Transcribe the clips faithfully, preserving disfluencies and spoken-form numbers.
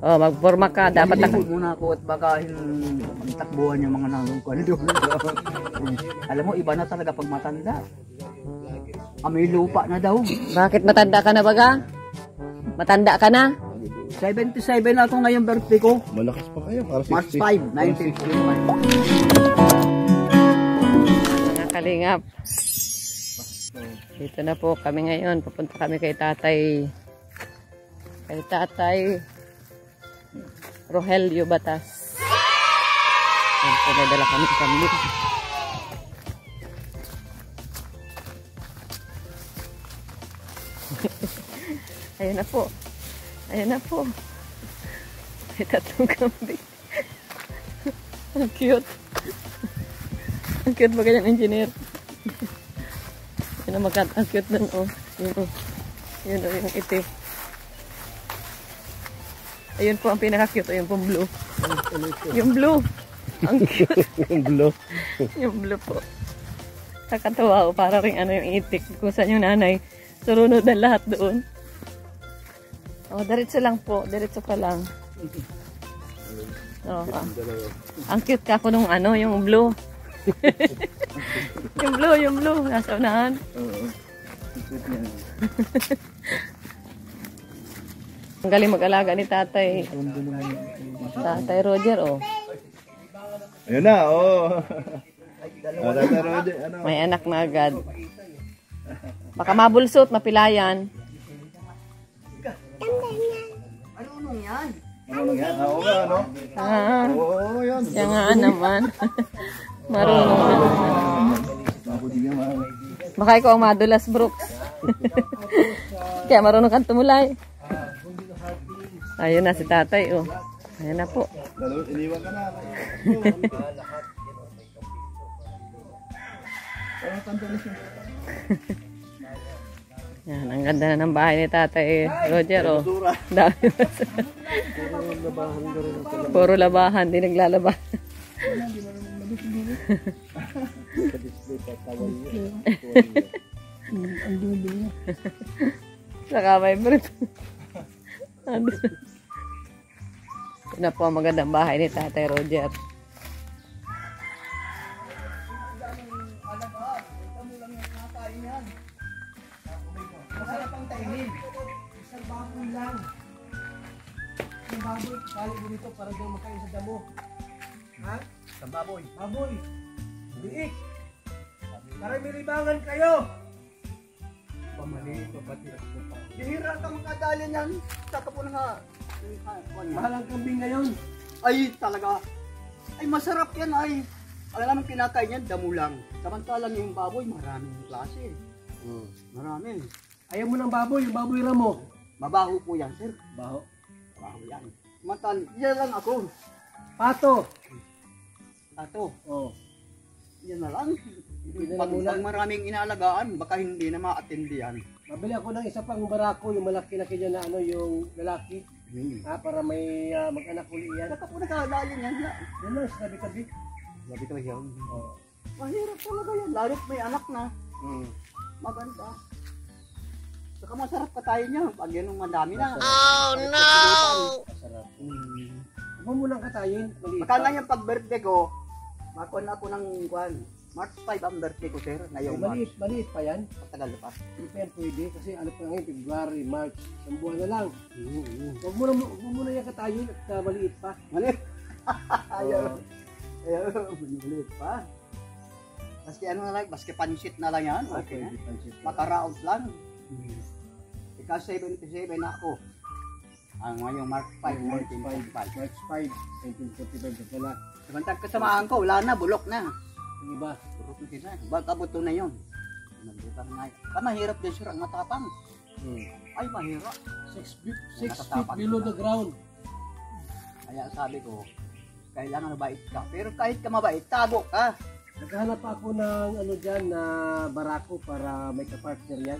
Oh, magporma ka. Dapat Hindi muna ako at baka takbuhan yung mga nangungkuhan doon. Alam mo, iba na talaga pag matanda. Ah, may lupa na daw. Bakit matanda ka na baga? Matanda ka na? seventy-seven ako ngayon birthday ko. Malakas pa kayo. Para March five, nineteen sixty-one. Mga kalingap. Dito na po kami ngayon. Pupunta kami kay tatay. Kay tatay Rogelio Batas. Yan po, may dala kami kambing. Ayun na po. Ayun na po. May tatlong kambing. Ang cute. Ang cute ba ganyan, engineer? Yun ang magkat. Ang cute nun, oh. Yun, oh. Yun, oh, yung iti. Ayun po ang pinaka-cute. Ayun po, blue. Yung blue. Ang cute. yung blue. Yung blue po. Nakatawa, oh. Para rin ano yung itik. Kung saan yung nanay. Surunod na lahat doon. Oh, diretso lang po. Diretso ka lang. Oh, ah. Ang cute ka po nung ano, yung blue. yung blue, yung blue. Nasa unahan. Oo. Ang galing mag-alaga ni tatay. Tatay Roger, oh. Ayun na, oh. Ah, Tatay Roger, ano? May anak na agad. Baka mabulsot, mapilayan. Ano yan? Ano lang yan? Oo nga, ano? Ah, Oo, yan. yan nga naman. Marunong na. Ako din naman. Baka ikaw ang madulas, Brooks. Kaya marunong kang tumulay. Ayun na si tatay, oh. Ayun na po. Lalo, iniwan ka na. Oh, tantalis na. Yan, ang ganda na ng bahay ni tatay Roger, oh. Dami. Puro labahan, di naglalaba. Saka may brief. Ito na po ang magandang bahay ni tatay Roger. Masarap ang tainin. Isang baboy lang. Isang baboy, kali mo dito para daw makain sa damo. Ha? Isang baboy. Baboy. Liik. Para may libangan kayo. Pamali, papati ako pa. Dihira ka makadali niyan. Saka po na nga. Mahal ang kambing ngayon. Ay, talaga. Ay, masarap yan ay. Alam naman kinakain yan, damo lang. Samantalang yung baboy, maraming klase. Hmm. Marami. Ayaw mo ng baboy, yung baboy ramo. Mabaho po yan, sir. Baho. Baho yan. Mantal, yan lang ako. Pato. Pato. Oo. Oh. Yan na lang. Pag, pag maraming inaalagaan, baka hindi na ma-attend yan. Mabili ako ng isa pang barako, yung malaki-laki dyan na ano, yung lalaki. Hmm. Ha, para may uh, mag-anak uli yan. Saka po nakadali yan. Yan lang, sabi-tabi. Sabi-tabi yan. Oo. Mahirap talaga yan. Lalo't may anak na. Hmm. Maganda. Saka masarap pa tayo niya. Pag yan ang madami na. Oh no! Masarap. Hmm. Huwag mo nang katayin. Baka nga yung pag-birthday ko, makuha na ako ng kwan. March five ang birthday ko, sir. Ngayong Maliit, March. maliit pa yan. Patagal pa. Hindi pa yan pwede. Kasi ano pa ngayon, February, March. Isang buwan na lang. Mm-hmm. Huwag mo na, huwag mo na yung katayin at uh, maliit pa. Maliit? Ayaw. Ayaw. Maliit pa. Maski ano na lang, maski pansit na lang yan. Okay, okay. Makaraos lang. Ika seventy-seven na ako. Ang ngayong March five, nineteen forty-five. March five, nineteen forty-five ka pala. Samantang kasamahan ko, wala na, bulok na. Yung iba? Bulok na sila. Baka buto na yun. Nagbutan na yun. Ah, mahirap din sir ang matapang. Hmm. Ay, mahirap. Six feet, six feet below the ground. Kaya sabi ko, kailangan mabait ka. Pero kahit ka mabait, tago ka. Naghahanap ako ng ano dyan na barako para may kapartner yan.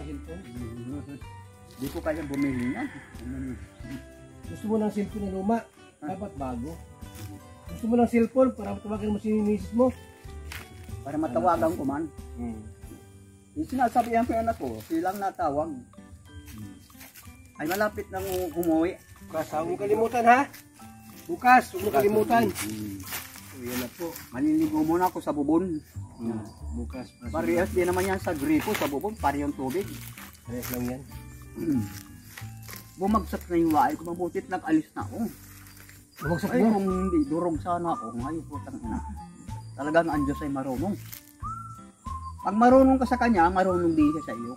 Hindi ko kaya bumili yan. Gusto mo ng cellphone na luma? Dapat bago. Gusto mo ng cellphone para tawagan mo si misis mo? Para matawagan ko man. Hmm. Yung sinasabihan ko yung anak ko, silang natawag. Ay malapit nang umuwi. Bukas, huwag mo kalimutan ha. Bukas, huwag mo kalimutan. So, yan na po. Maliligo muna ako sa bubon. Hmm. Bukas. Parehas din naman yan sa gripo, sa bubon, parehong tubig. Parehas lang yan. Bumagsak na yung waay ko, mabutit nag-alis na ako. Bumagsak Ay, mo. kung hindi, durog sana ako. Ngayon po, tangina. Talagang ang Diyos ay marunong. Pag marunong ka sa Kanya, marunong din siya sa iyo.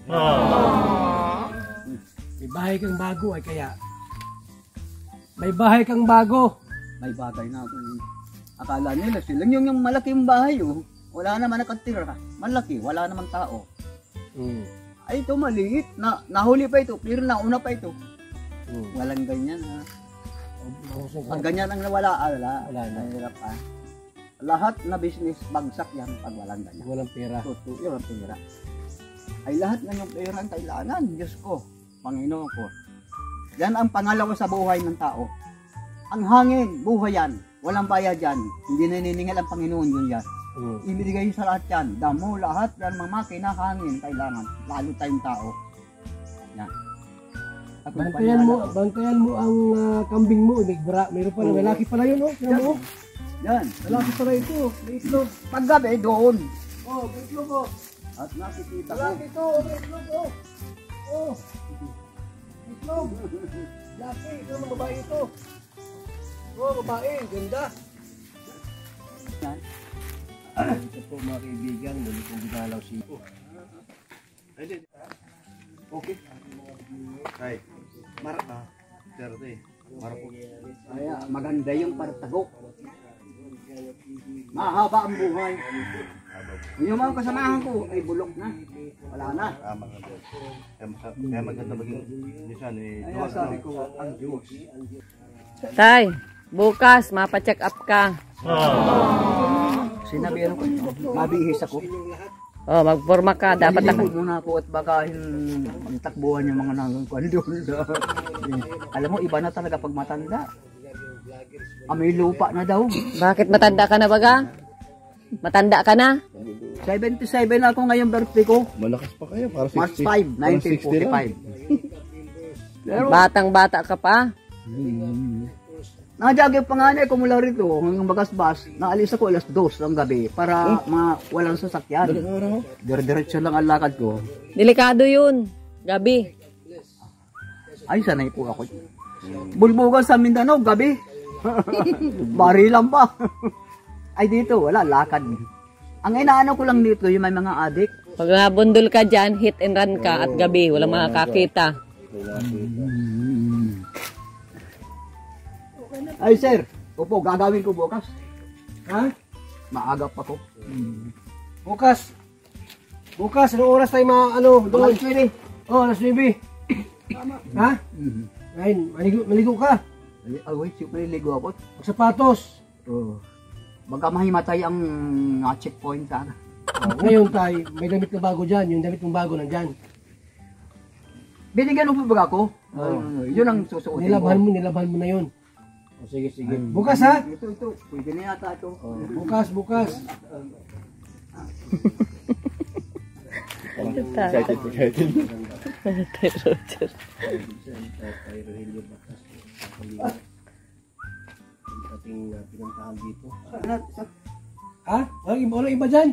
May bahay kang bago ay kaya. May bahay kang bago. May bagay na ako. Akala nila sila yung, yung malaking bahay, oh. Wala naman nakatira. Malaki, wala naman tao. Hmm. Ay, ito maliit. Na, nahuli pa ito, pero nauna pa ito. Hmm. Walang ganyan, ha. Mahusog Pag ka. ganyan ang nawala, ah, wala. Wala na. Mahirap, ha. Lahat na business, bagsak yan pag walang ganyan. Walang pera. Totoo yun ang pera. Ay lahat ng yung pera ang kailangan. Diyos ko, Panginoon ko. Yan ang pangalawa sa buhay ng tao. Ang hangin, buhay yan. Walang bayad yan. Hindi naniningil ang Panginoon yun yan. Hmm. Ibigay sa lahat yan. Damo, lahat yan, mga makina, hangin, kailangan. Lalo tayong tao. Yan. At kung Bantayan mo, paniwala ko, bantayan mo ang ah, kambing mo. May bra, mayroon pa na Oo. lalaki pala yun, oh. Tingnan mo. yan. Lalaki pala ito. May itlog. Paggabi, doon. Oh, may itlog, oh. At nakikita ko. Lalaki ito, may itlog, oh. Oh. Itlog. Laki, ito ang babae ito. Oh, babae, ganda. Yan. Ito po mga kaibigan, muli kong ginalaw si Iko. Okay. Ay, marap na. Pero eh, marap po. Kaya maganda yung partago. Mahaba ang buhay. Yung mga kasamahan ko ay bulok na. Wala na. Tama nga po. Kaya masa- Kaya maganda maging minsan eh. Kaya duwag sabi na. ko, ang Diyos. Tay, bukas, mapacheck up ka. Sinabi ano ko, mabihis ako. Oh, magporma ka. Dapat na. Naliligo muna ako at baka yung magtakbuhan yung mga nangangkuhan doon. Alam mo, iba na talaga pag matanda. Ah, may lupa na daw. Bakit matanda ka na baga? Matanda ka na? seventy-seven ako ngayong birthday ko. Malakas pa kayo. Para March sixty. five, Parang nineteen sixty lang. forty-five. Pero, Batang-bata ka pa? nakajagay pa nga na ko mula rito hanggang Bagasbas. Naalis ako alas dos ng gabi para ma walang sasakyan. Dire-diretso lang ang lakad ko. Delikado yun. Gabi. Ay, sanay po ako. Bulbugan sa Mindanao, gabi. Barilan pa. Ay, dito, wala, lakad. Ang inaano ko lang dito, yung may mga adik. Pag nabundol ka dyan, hit and run ka at gabi. Walang makakakita. Ay, sir, opo, gagawin ko bukas. Ha? Maagap ako. Bukas. Bukas, anong oras tayo mga ano doon? Alas nuwebe. Oh, alas nuwebe. Ha? Ngayon, maligo, maligo ka. Ay, wait, super ligo ako. Magsapatos. Oh. Baka mahimatay ang uh, checkpoint ka. Oh, ngayon tayo, may damit na bago dyan. Yung damit mong bago nandyan. Binigyan mo ba ako? Oo. Uh, yun ang susuotin Nilabhan ko. mo, nilabhan mo na yun. O, sige, sige. Bukas ha? Ito, ito. Pwede na yata ito. Bukas, bukas. Excited, excited. Tay Roger. Ang ating uh, pinuntahan dito. Ano, sa- Ha? Walang iba, walang iba dyan?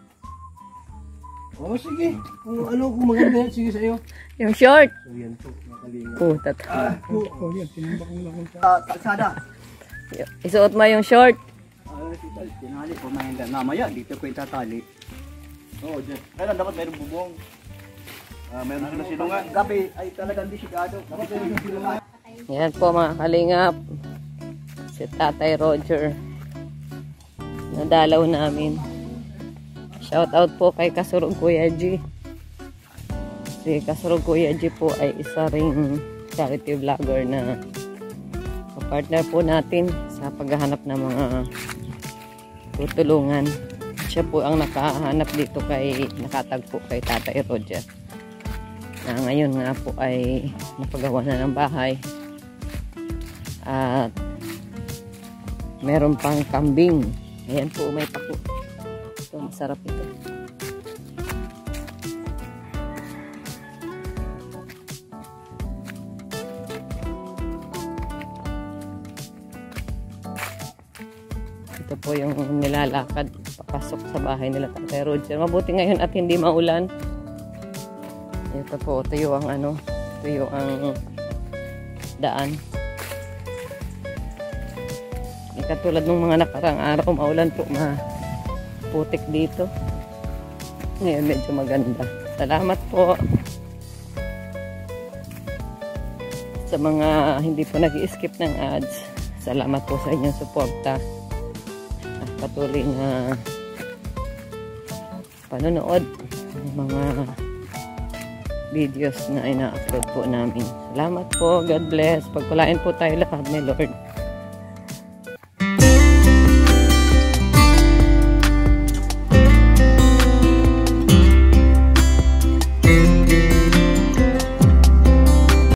Oo, sige. Kung ano, kung maganda yan, sige sa'yo. Yung short. So, yan po, mga kalinga. Putat. Oh, yan, tinimbak mo lang kung uh, kalsada. Isuot mo yung short. Ah, uh, tinali ko mahanda. Namaya, dito ko itatali. Oo, Jeff. Kailan dapat mayroong bubong? Ah, mayroon sila sinungan. Gabi ay talagang disigado. Dapat mayroong sinungan. Yan po mga kalingap. Si Tatay Roger. Nadalaw namin. Shout out po kay Kasurog Kuya G. Si Kasurog Kuya G po ay isa ring charity vlogger na partner po natin sa paghahanap ng mga tutulungan. Siya po ang nakahanap dito kay nakatagpo kay Tatay Roger. Na ngayon nga po ay napagawa na ng bahay. At meron pang kambing. Ayan po, may pako. Ito, masarap ito. Ito po yung nilalakad papasok sa bahay nila Tatay Roger. Mabuti ngayon at hindi maulan. Ito po, tuyo ang ano, tuyo ang daan. E, katulad ng mga nakarang araw, maulan po, maputik dito. Ngayon medyo maganda. Salamat po sa mga hindi po nag-i-skip ng ads. Salamat po sa inyong suporta at patuloy na panonood ng mga videos na ina-upload po namin. Salamat po. God bless. Pagpalain po tayo lahat ni Lord.